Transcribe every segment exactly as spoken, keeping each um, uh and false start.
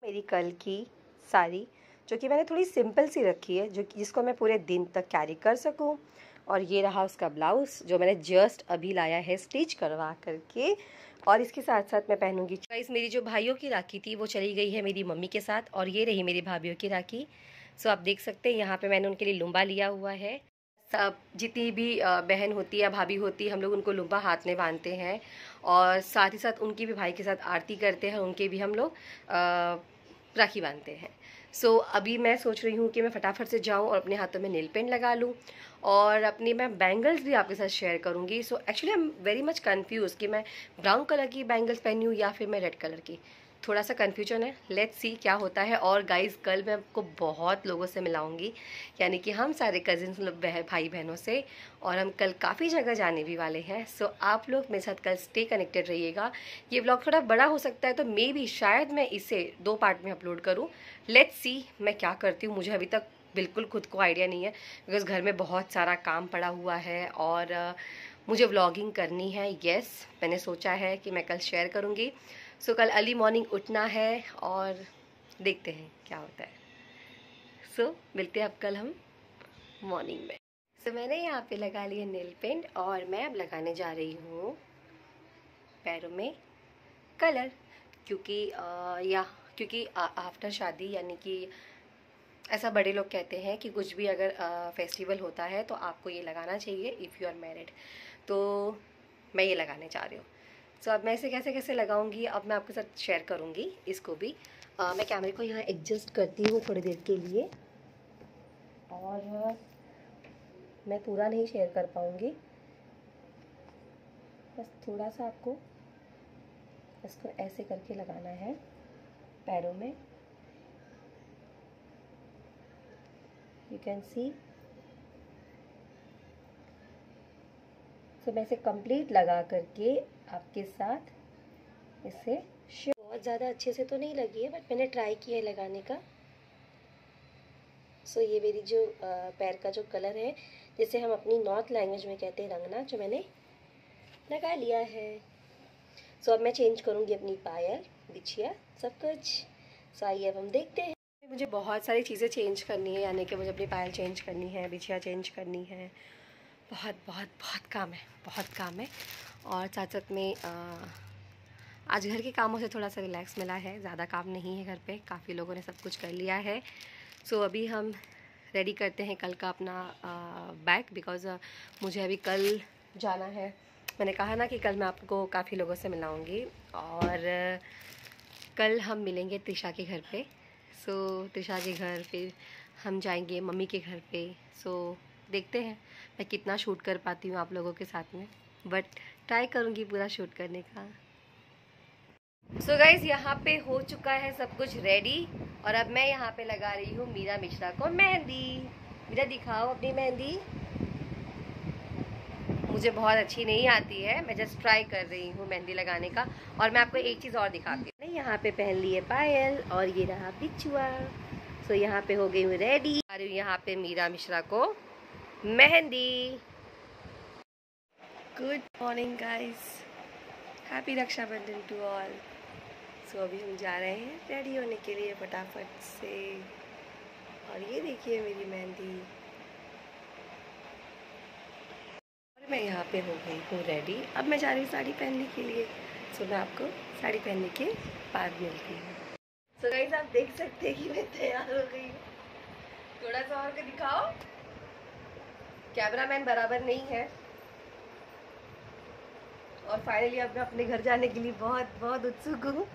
मेरी कल की साड़ी जो कि मैंने थोड़ी सिंपल सी रखी है, जो जिसको मैं पूरे दिन तक कैरी कर सकूं। और ये रहा उसका ब्लाउज़ जो मैंने जस्ट अभी लाया है स्टिच करवा करके। और इसके साथ साथ मैं पहनूंगी गाइस, मेरी जो भाइयों की राखी थी वो चली गई है मेरी मम्मी के साथ, और ये रही मेरी भाभीयों की राखी। सो आप देख सकते हैं यहाँ पे मैंने उनके लिए लुम्बा लिया हुआ है। सब जितनी भी बहन होती है या भाभी होती है, हम लोग उनको लुम्बा हाथ में बांधते हैं, और साथ ही साथ उनकी भी भाई के साथ आरती करते हैं, उनके भी हम लोग राखी बांधते हैं। सो so, अभी मैं सोच रही हूँ कि मैं फटाफट से जाऊँ और अपने हाथों में नेल पेंट लगा लूँ, और अपनी मैं बैंगल्स भी आपके साथ शेयर करूँगी। So actually I am very much confuse कि मैं ब्राउन कलर की बैंगल्स पहनी हूँ या फिर मैं रेड कलर की, थोड़ा सा कन्फ्यूजन है। लेट्स सी क्या होता है। और गाइस कल मैं आपको बहुत लोगों से मिलाऊंगी, यानी कि हम सारे कजिन्स भाई बहनों से, और हम कल काफ़ी जगह जाने भी वाले हैं। सो so, आप लोग मेरे साथ कल स्टे कनेक्टेड रहिएगा। ये व्लॉग थोड़ा बड़ा हो सकता है, तो मे भी शायद मैं इसे दो पार्ट में अपलोड करूँ। लेट्स सी मैं क्या करती हूँ, मुझे अभी तक बिल्कुल खुद को आइडिया नहीं है, बिकॉज घर में बहुत सारा काम पड़ा हुआ है और uh, मुझे व्लॉगिंग करनी है। येस, मैंने सोचा है कि मैं कल शेयर करूँगी। सो so, कल अर्ली मॉर्निंग उठना है और देखते हैं क्या होता है। सो so, मिलते हैं अब कल हम मॉर्निंग में। सो so, मैंने यहाँ पे लगा लिया नेल पेंट, और मैं अब लगाने जा रही हूँ पैरों में कलर, क्योंकि आ, या क्योंकि आफ्टर शादी, यानी कि ऐसा बड़े लोग कहते हैं कि कुछ भी अगर आ, फेस्टिवल होता है तो आपको ये लगाना चाहिए इफ़ यू आर मैरिड। तो मैं ये लगाने जा रही हूँ। सो so, अब मैं इसे कैसे कैसे लगाऊंगी अब मैं आपके साथ शेयर करूंगी। इसको भी आ, मैं कैमरे को यहाँ एडजस्ट करती हूँ थोड़ी देर के लिए, और मैं पूरा नहीं शेयर कर पाऊँगी, बस थोड़ा सा आपको इसको ऐसे करके लगाना है पैरों में। You can see. तो मैं इसे कंप्लीट लगा करके आपके साथ इसे बहुत ज़्यादा अच्छे से तो नहीं लगी है, बट मैंने ट्राई किया है लगाने का। सो so, ये मेरी जो आ, पैर का जो कलर है, जिसे हम अपनी नॉर्थ लैंग्वेज में कहते हैं रंगना, जो मैंने लगा लिया है। सो so, अब मैं चेंज करूँगी अपनी पायल, बिछिया, सब कुछ। सो so, आइए अब हम देखते हैं। मुझे बहुत सारी चीज़ें चेंज करनी है, यानी कि मुझे अपनी पायल चेंज करनी है, बिछिया चेंज करनी है, बहुत बहुत बहुत काम है, बहुत काम है। और साथ साथ में आ, आज घर के कामों से थोड़ा सा रिलैक्स मिला है, ज़्यादा काम नहीं है घर पे, काफ़ी लोगों ने सब कुछ कर लिया है। सो अभी हम रेडी करते हैं कल का अपना बैग, बिकॉज़ मुझे अभी कल जाना है। मैंने कहा ना कि कल मैं आपको काफ़ी लोगों से मिलाऊंगी, और कल हम मिलेंगे त्रिशा के घर पे। सो त्रिशा के घर, फिर हम जाएंगे मम्मी के घर पे। सो देखते हैं मैं कितना शूट कर पाती हूँ आप लोगों के साथ में, बट ट्राई करूँगी पूरा शूट करने का। सो so गाइज यहाँ पे हो चुका है सब कुछ रेडी, और अब मैं यहाँ पे लगा रही हूँ मीरा मिश्रा को मेहंदी। मीरा दिखाओ अपनी मेहंदी। मुझे बहुत अच्छी नहीं आती है, मैं जस्ट ट्राई कर रही हूँ मेहंदी लगाने का। और मैं आपको एक चीज़ और दिखाती हूँ, यहाँ पे पहन ली है पायल, और ये रहा बिछुआ। सो so, यहाँ पे हो गई हूँ रेडी, आ रही हूँ यहाँ पे मीरा मिश्रा को मेहंदी। Good morning guys, happy Rakshabandhan to all. So अभी हम जा रहे हैं रेडी होने के लिए फटाफट से, और ये देखिए मेरी मेहंदी। और मैं यहाँ पे हो गई हूँ रेडी, अब मैं जा रही हूँ साड़ी पहनने के लिए। सो मैं आपको साड़ी पहनने के बाद मिलती हूँ। सो गाइस आप देख सकते हैं कि मैं तैयार हो गई हूँ। थोड़ा सा और के दिखाओ, कैमरामैन बराबर नहीं है। और फाइनली अब मैं अपने घर जाने के लिए बहुत बहुत उत्सुक हूँ।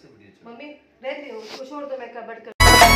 मम्मी रहने दो उसको, छोड़ दो, मैं कबड़ कर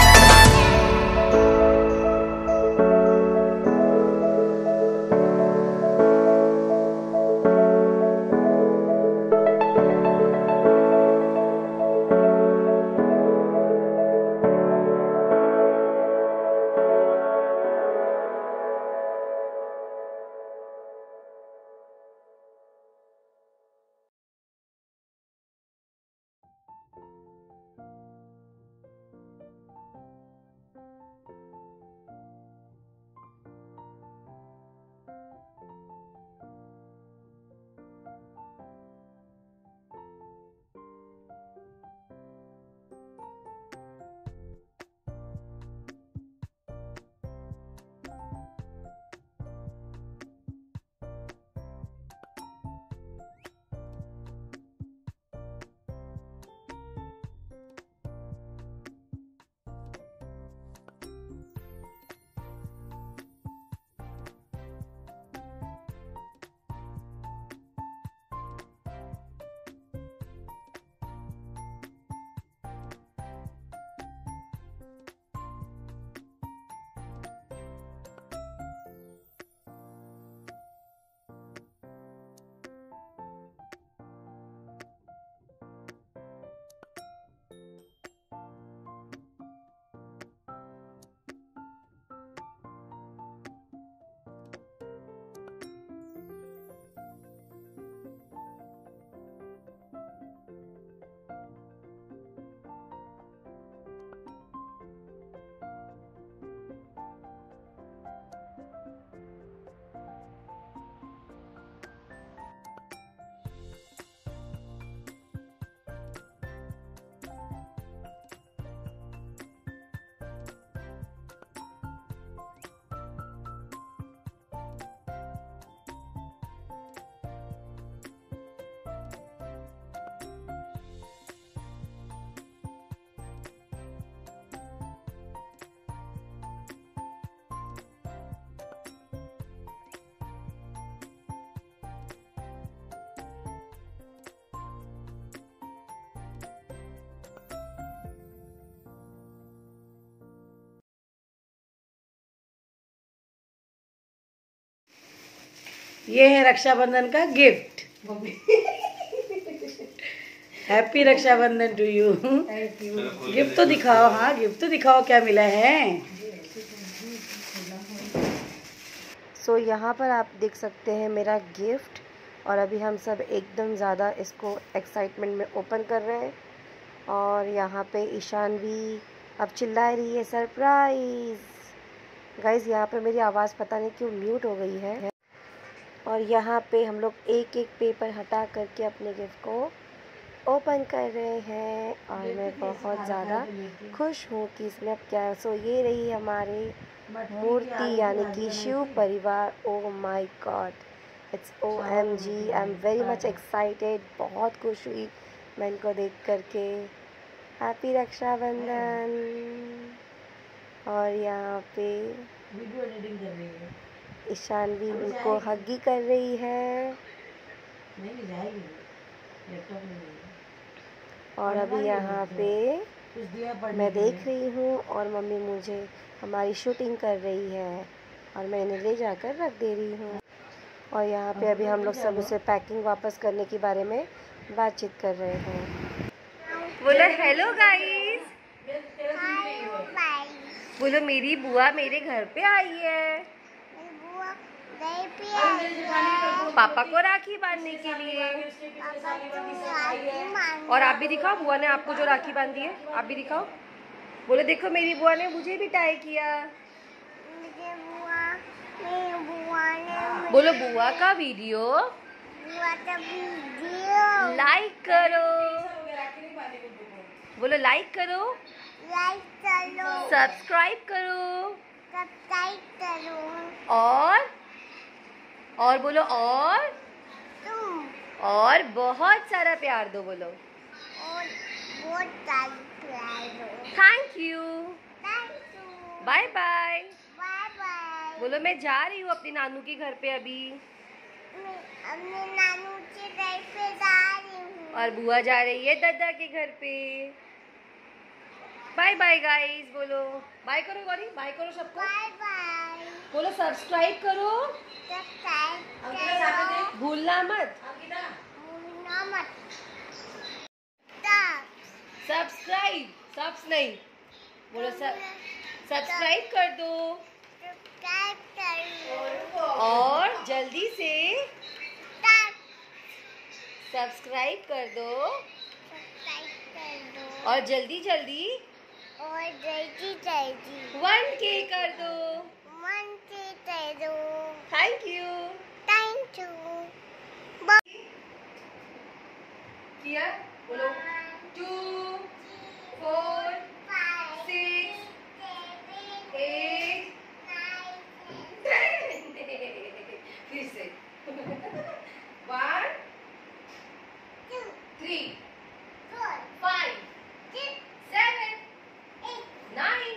ये है रक्षाबंधन का gift. Happy Rakshabandhan to you. Gift तो दिखाओ, हाँ गिफ्ट तो दिखाओ क्या मिला है। सो so, यहाँ पर आप देख सकते हैं मेरा गिफ्ट, और अभी हम सब एकदम ज़्यादा इसको एक्साइटमेंट में ओपन कर रहे हैं। और यहाँ पे ईशान भी अब चिल्ला रही है सरप्राइज़। गाइज़ यहाँ पे मेरी आवाज़ पता नहीं क्यों म्यूट हो गई है। और यहाँ पे हम लोग एक एक पेपर हटा करके अपने गिफ्ट को ओपन कर रहे हैं, और मैं बहुत ज़्यादा खुश हूँ कि इसमें अब क्या। सो ये रही हमारी मूर्ति यानी कि शिव परिवार। Oh my god, it's O M G, I am very much excited. बहुत खुश हुई मैं इनको देख करके। हैप्पी रक्षाबंधन। और यहाँ पे वीडियो एडिटिंग कर रही है ईशान भी उनको हगी कर रही है। नहीं नहीं जाएगी, लैपटॉप में। और अभी यहाँ पे मैं देख रही हूँ और मम्मी मुझे हमारी शूटिंग कर रही है, और मैं इन्हें ले जाकर रख दे रही हूँ। और यहाँ पे अभी हम लोग सब उसे पैकिंग वापस करने के बारे में बातचीत कर रहे हैं। बोलो हेलो गाइस, बोलो मेरी बुआ मेरे घर पे आई है, पापा को राखी बांधने के लिए। और आप भी दिखाओ, बुआ ने आपको जो राखी बांधी है आप भी दिखाओ। बोलो देखो मेरी बुआ ने मुझे भी टाई किया। बोलो बुआ का वीडियो लाइक करो। बोलो लाइक करो, लाइक करो, सब्सक्राइब करो, सब्सक्राइब करो। और और बोलो और तुम और बहुत सारा प्यार दो। बोलो और बहुत सारी प्यार दो। Thank you, thank you, bye bye. Bye bye. बोलो मैं जा रही हूँ अपनी नानू के घर पे अभी। मैं अपने नानू के घर पे जा रही हूँ। और बुआ जा रही है दादा के घर पे। बाय बाय गाइस बोलो, बाय करो गौरी, बाय करो सबको, बाय बाय। बोलो सब्सक्राइब करो, सब्सक्राइब भूलना मत, भूलना मत। सब्सक्राइब सब्स नहीं बोलो, सब सब्सक्राइब कर दो सब्सक्राइब करो और जल्दी से सब्सक्राइब सब्सक्राइब कर दो कर दो और जल्दी जल्दी और जल्दी जल्दी वन के कर दो। मन से कर दो। Thank you. Thank you. किया बोलो, टू फोर सिक्स एट फिर से one three five seven nine.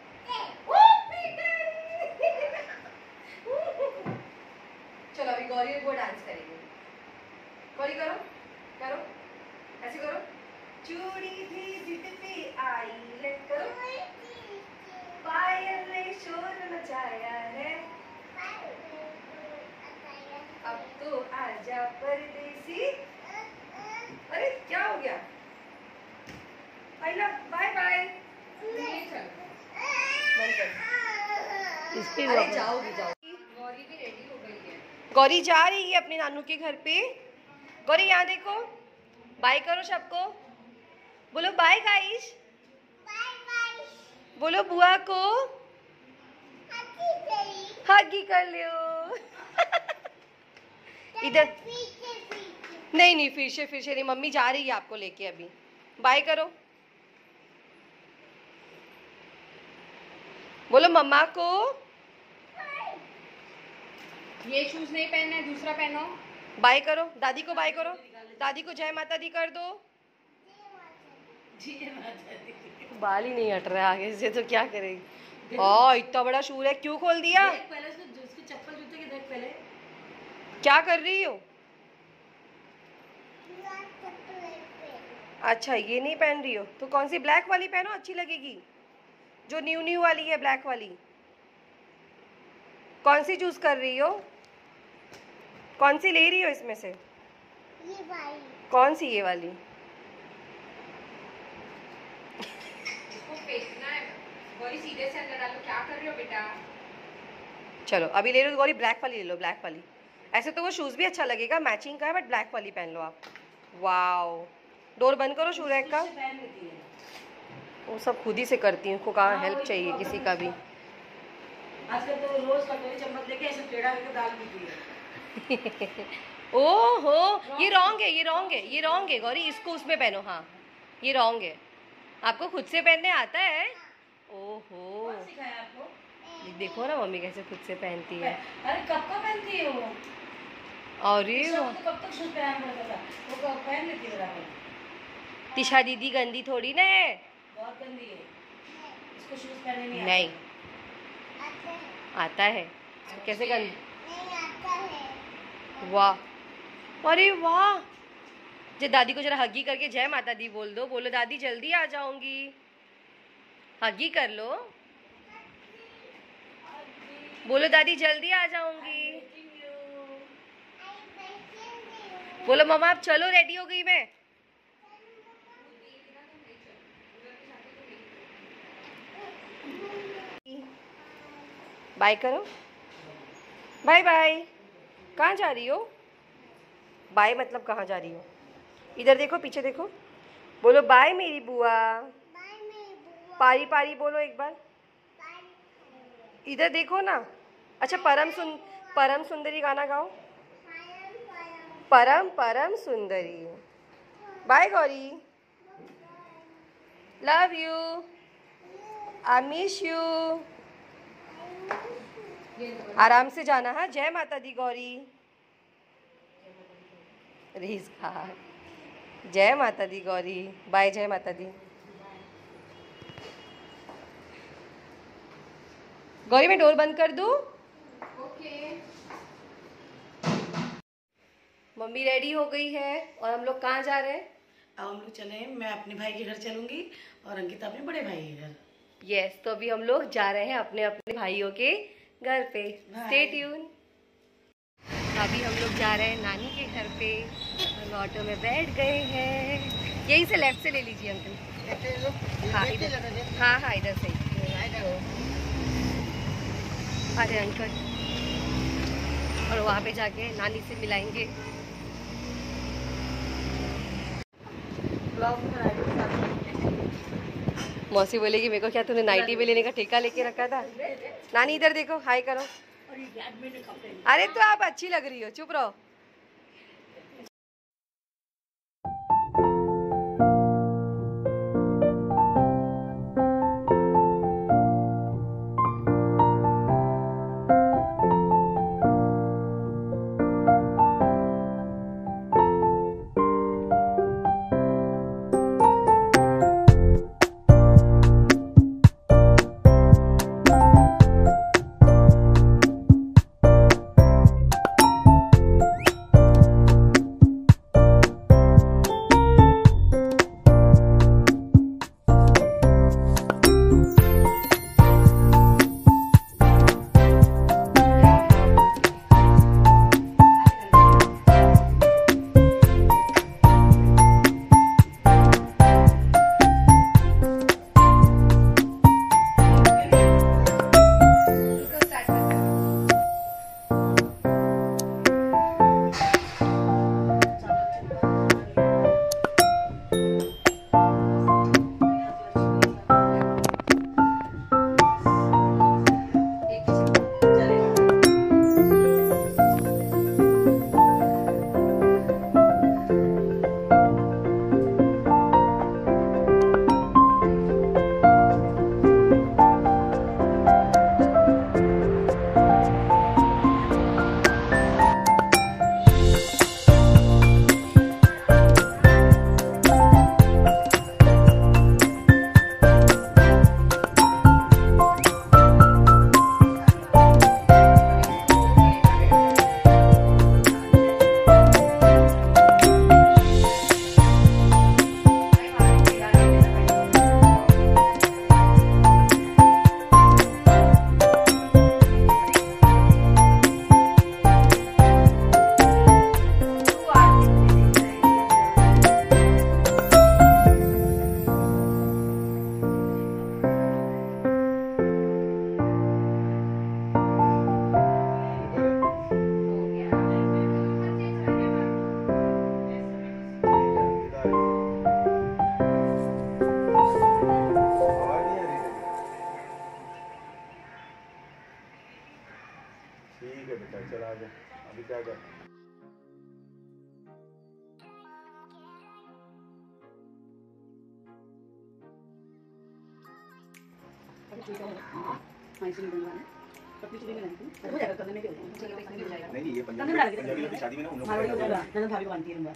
चलो अभी गौरी और वो डांस करेंगे। गौरी करो करो, ऐसे करो, चूड़ी भी जिद पे आई है, करो, पायल ने शोर मचाया है, अब तो आजा परदेसी। अरे क्या हो गया? आई लव, बाय बाय, बंद कर। इसकी अरे जाओगी जाओगी। गौरी भी रेडी हो गई है, गौरी जा रही है अपने नानू के घर पे। गौरी यहाँ देखो, बाय करो सबको, बोलो बाय गाइस, बोलो बुआ को हगी कर लो। इधर नहीं नहीं, फिर से फिर से नहीं, मम्मी जा रही है आपको लेके अभी। बाय करो, बोलो मम्मा को। ये शूज नहीं पहनना है, दूसरा पहनो। बाय करो, दादी को बाय करो, दादी को जय माता दी कर दो। बाल ही नहीं हट रहा है आगे से, तो क्या करेगी। ओ इतना बड़ा शूज है, क्यों खोल दिया? देख पहले उसके उसके चप्पल जूते के देख पहले। क्या कर रही हो? अच्छा ये नहीं पहन रही हो तो कौन सी, ब्लैक वाली पहनो, अच्छी लगेगी, जो न्यू न्यू वाली है ब्लैक वाली। कौन सी चूज कर रही हो, कौन सी ले रही हो इसमें से? ये भाई कौन सी, ये वाली? इसको फेंकना है। गौरी सीधे से अंदर डालो, क्या कर रही हो बेटा? चलो अभी ले लो गौरी, ब्लैक वाली ले लो, ब्लैक वाली। ऐसे तो वो शूज भी अच्छा लगेगा, मैचिंग का है, बट ब्लैक वाली पहन लो आप। वाओ, डोर बंद करो शू रैक का। पहन लेती है। वो सब खुद ही से करती हूँ, उनको कहाँ हाँ, हेल्प वही चाहिए तो किसी अपना का भी। आजकल तो रोज कटोरी चम्मच लेके ऐसे टेढ़ा करके दाल पीती है। ओहो ये रॉन्ग है, ये रॉन्ग है, ये रॉन्ग है गौरी, इसको उसमें पहनो। हाँ ये रॉन्ग है, आपको खुद से पहनने आता है। ओहो कौन सिखाया आपको? देखो ना मम्मी कैसे खुद से पहनती है। अरे कब का पहनती है वो? अरे तो कब तक शूज पहन पड़ता था, वो कब पहन लेती है बराबर। तिशा दीदी गंदी थोड़ी ना है। बहुत गंदी है, इसको शूज पहनने नहीं नहीं आता है। आता है, कैसे गंदी? नहीं आता है। वाह, अरे वाह। जो दादी को जरा हगी करके जय माता दी बोल दो, बोलो दादी जल्दी आ जाऊंगी, हगी कर लो, बोलो दादी जल्दी आ जाऊंगी, बोलो मम्मा आप चलो, रेडी हो गई मैं। बाय करो, बाय बाय। कहाँ जा रही हो? बाय मतलब कहाँ जा रही हो? इधर देखो, पीछे देखो, बोलो बाय मेरी बुआ। बाय मेरी बुआ। पारी पारी बोलो एक बार, इधर देखो ना। अच्छा परम सुन परम सुंदरी गाना गाओ, परम परम सुंदरी। Bye Gauri, love you, I miss you. आराम से जाना है। जय माता दी गौरी, रीस खा। जय माता दी गौरी, बाय। जय माता दी गौरी, मैं डोर बंद कर दूं? ओके। मम्मी रेडी हो गई है और हम लोग कहाँ जा रहे हैं? अब हम लोग चले, मैं अपने भाई के घर चलूंगी और अंकिता अपने बड़े भाई के घर। यस yes, तो अभी हम लोग जा रहे हैं अपने अपने भाइयों के घर पे। Stay tune. अभी हम लोग जा रहे हैं नानी के घर पे। हम ऑटो में बैठ गए हैं। यहीं से लेफ्ट से ले लीजिए अंकल। हाँ इधर, हाँ हाँ इधर से। अरे अंकल, और वहाँ पे जाके नानी से मिलाएंगे। मौसी बोलेगी मेरे को क्या तूने नाइटी भी लेने का ठेका लेके रखा था। नानी इधर देखो, हाय करो। अरे तो आप अच्छी लग रही हो, चुप रहो। ठीक है बेटा, चल आ जा। अभी क्या कर नहीं, ये पंजाबी की शादी में ना उन लोग भाभी को बांधती है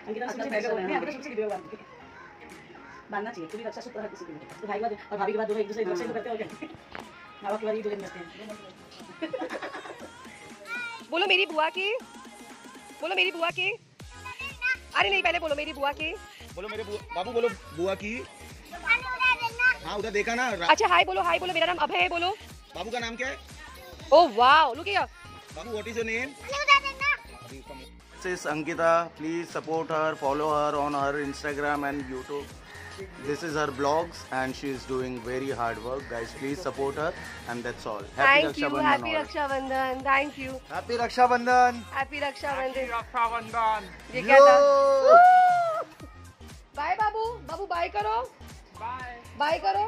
बांधना चाहिए। तू भी रक्षा सूत्र हर किसी के, तो भाई और भाभी के बाद दो एक दूसरे से करते हो क्या? माँ बाप के बाद ये दो दिन करते हैं। बोलो मेरी बुआ की, बोलो मेरी बुआ की। अरे नहीं, पहले बोलो मेरी बुआ की। बोलो मेरे बुआ, बाबू बोलो बुआ की। हाँ उधर देखा ना। अच्छा हाय बोलो, हाय बोलो। मेरा नाम अभय है, बोलो। बाबू का नाम क्या है? Oh wow, look here. बाबू what is your name? This is Ankita. Please support her, follow her on her Instagram and YouTube. This is her blogs and she is doing very hard work. Guys, please support her and that's all. Happy Thank you, happy Raksha Bandhan. Thank you. Happy Raksha Bandhan. Happy Raksha Bandhan. Raksha Bandhan. ये क्या था? Bye बाबू, बाबू bye करो। Bye bye करो।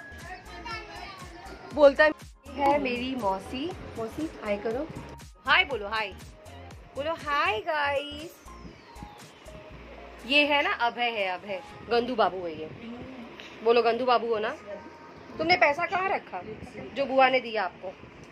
बोलता है मेरी मौसी। मौसी हाय करो। हाय बोलो, हाय बोलो। Hi guys. ये है ना अभय है, अभय गंदू बाबू है ये। बोलो गंदू बाबू हो ना। तुमने पैसा कहाँ रखा जो बुआ ने दिया आपको?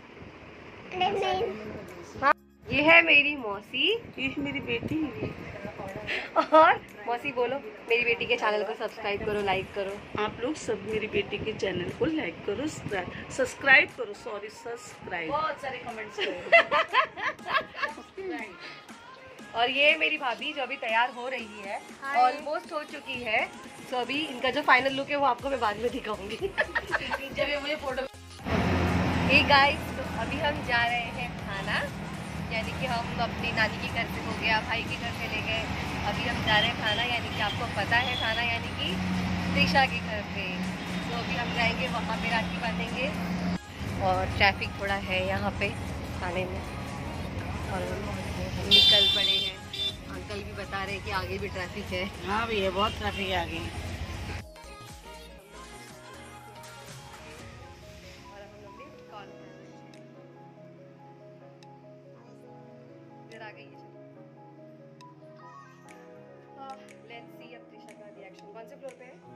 हाँ, ये है मेरी मौसी, ये मेरी बेटी। और मौसी बोलो मेरी बेटी के चैनल को सब्सक्राइब करो, लाइक करो। आप लोग सब मेरी बेटी के चैनल को लाइक करो, सब्सक्राइब करो, सॉरी सब्सक्राइब, बहुत सारे कमेंट्स करो। और ये मेरी भाभी जो अभी तैयार हो रही है, ऑलमोस्ट हो चुकी है। तो अभी इनका जो फाइनल लुक है वो आपको मैं बाद में दिखाऊंगी जब ये मुझे फोटो। हे गाइस, तो अभी हम जा रहे हैं खाना, यानी कि हम अपनी नानी के घर से हो गया, भाई के घर से ले गए, अभी हम जा रहे हैं खाना, यानी कि आपको पता है खाना यानी कि त्रिशा के घर पे। तो अभी हम जाएंगे वहाँ पे, राखी बांधेंगे। और ट्रैफिक थोड़ा है यहाँ पे खाने में, और हम निकल पड़े हैं। अंकल भी बता रहे हैं कि आगे भी ट्रैफिक है। हाँ भैया, बहुत ट्रैफिक है आगे। और हम लोग ने कॉल इधर आ गई है। लेट्स सी अब त्रिशा का रिएक्शन। कौन से फ्लोर पे है?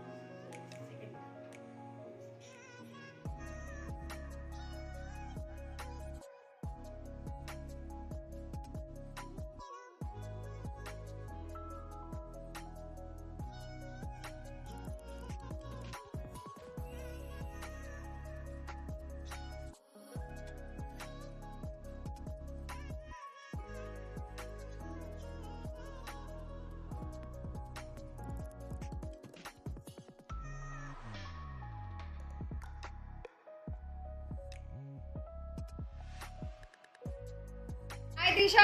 हाय त्रिशा।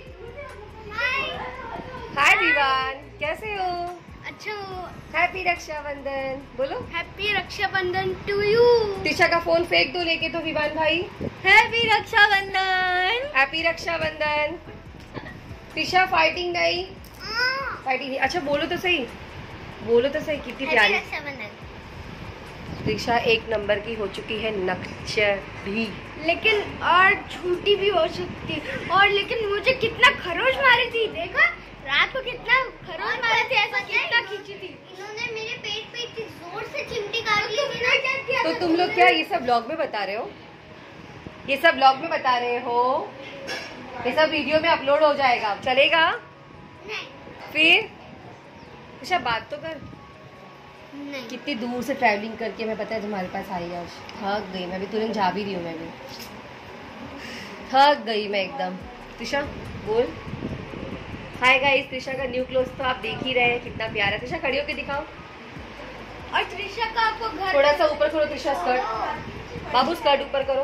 हाय विवान, कैसे हो? अच्छा हो। हैप्पी रक्षाबंधन बोलो। Happy Rakshabandhan to you. Trisha का फोन फेंक दो लेके तो विवान भाई। Happy Rakshabandhan. Happy Rakshabandhan. Trisha fighting नहीं, फाइटिंग नहीं। अच्छा बोलो तो सही, बोलो तो सही, कितनी प्यारी। रक्षाबंधन। त्रिशा एक नंबर की हो चुकी है, नक्शर भी, लेकिन और झूठी भी हो सकती। और लेकिन मुझे कितना खरोच मारी थी, देखा रात को कितना खरोच मारी थी, ऐसा कितना खींची थी। इन्होंने मेरे पेट पे इतनी जोर से चिमटी काट ली थी ना। क्या किया? तो तुम लोग क्या ये सब ब्लॉग में बता रहे हो? ये सब ब्लॉग में बता रहे हो? ये सब वीडियो में अपलोड हो जाएगा, चलेगा? नहीं। फिर त्रिशा बात तो कर। नहीं। कितनी दूर से ट्रैवलिंग करके मैं पता है तुम्हारे पास आई आज। थक गई मैं भी, तुरंत जा भी रही हूँ मैं भी, थक गई मैं एकदम। त्रिशा बोल हाय गाइस। त्रिशा का न्यू क्लोथ तो आप देख ही रहे हैं, कितना प्यारा है। त्रिशा खड़ी होके दिखाओ। और त्रिशा का आपको घर थोड़ा सा ऊपर करो त्रिशा, स्कर्ट बाबू, स्कर्ट ऊपर करो।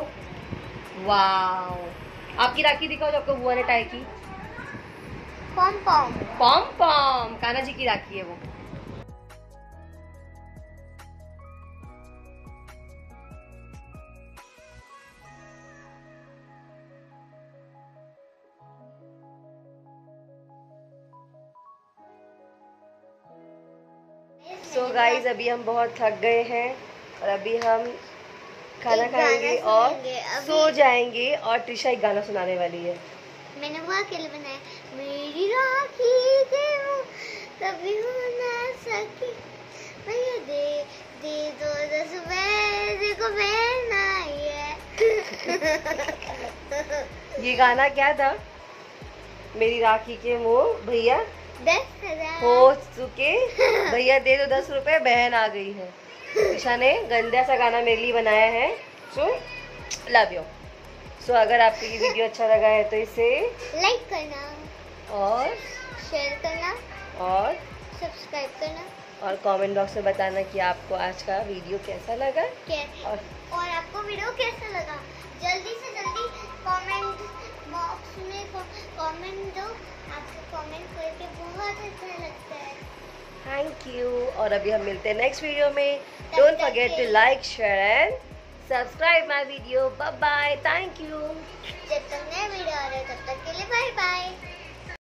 वाह, आपकी राखी दिखाओ जो आपको बुआ ने टाई की। पॉम पॉम। पॉम पॉम कान्हा जी की राखी है वो। सो so गाइज, अभी हम बहुत थक गए हैं और अभी हम खाना एक गाना खाएंगे और सुनेंगे अभी। सो जाएंगे। और त्रिशा एक गाना सुनाने वाली है। मैंने वो अकेले बनाया। मेरी राखी के हो कभी हो ना सकी, भैया दे दे दो दस रुपए को पहना है। ये गाना क्या था? मेरी राखी के मुँह भैया दस हजार हो चुके, भैया दे दो दस रुपए, बहन आ गई है। त्रिशा ने गंदा सा गाना मेरे लिए बनाया है। So love you. सो अगर आपको ये वीडियो अच्छा लगा है तो इसे लाइक करना और शेयर करना और सब्सक्राइब करना और कमेंट बॉक्स में बताना कि आपको आज का वीडियो कैसा लगा। क्या और और आपको वीडियो कैसा लगा, जल्दी से जल्दी कमेंट बॉक्स में कमेंट दो। आपको कमेंट करके बहुत अच्छा लगता है। Thank you. और अभी हम मिलते हैं नेक्स्ट वीडियो में। Don't forget to like share and subscribe my video. Bye bye, thank you. जब तक नया वीडियो आ रहा है तब तक के लिए बाय बाय।